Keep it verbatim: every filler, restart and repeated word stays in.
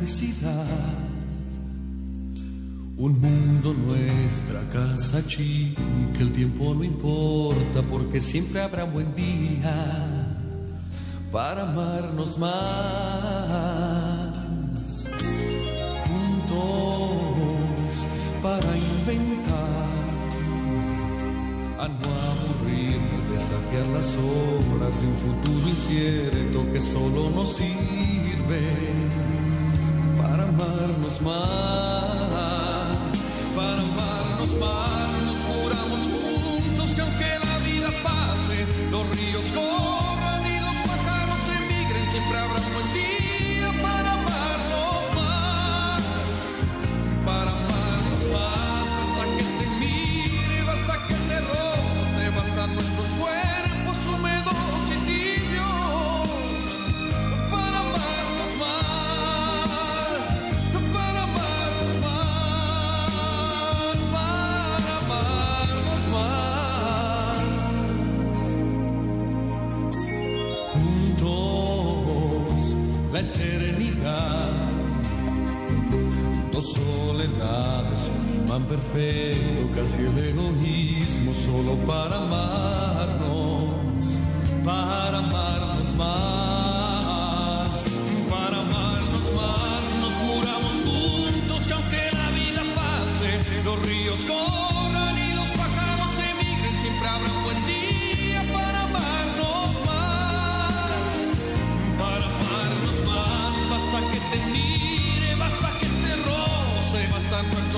inmensidad. Un mundo, nuestra casa chica, el tiempo no importa porque siempre habrá un buen día para amarnos más. Juntos para inventar, a no aburrirnos, desafiar las horas de un futuro incierto que solo nos sirve para amarnos más, para amarnos más. Nos juramos juntos que aunque la vida pase, los ríos corran y los pájaros emigren, siempre habrá un buen día para amarnos más, para amarnos más. Basta que te mire, basta que te roce, bastan nuestros cuerpos húmedos y tibios para amarnos más, para amarnos más, para amarnos más. Juntos la eternidad, dos soledades, un imán perfecto, casi el egoísmo, solo para amarnos, para amarnos más, para amarnos más. Nos juramos juntos que aunque la vida pase, los ríos corran y los pájaros emigren, siempre habrá un buen día para amarnos más, para amarnos más. Basta que te mire, basta que te roce, bastan nuestros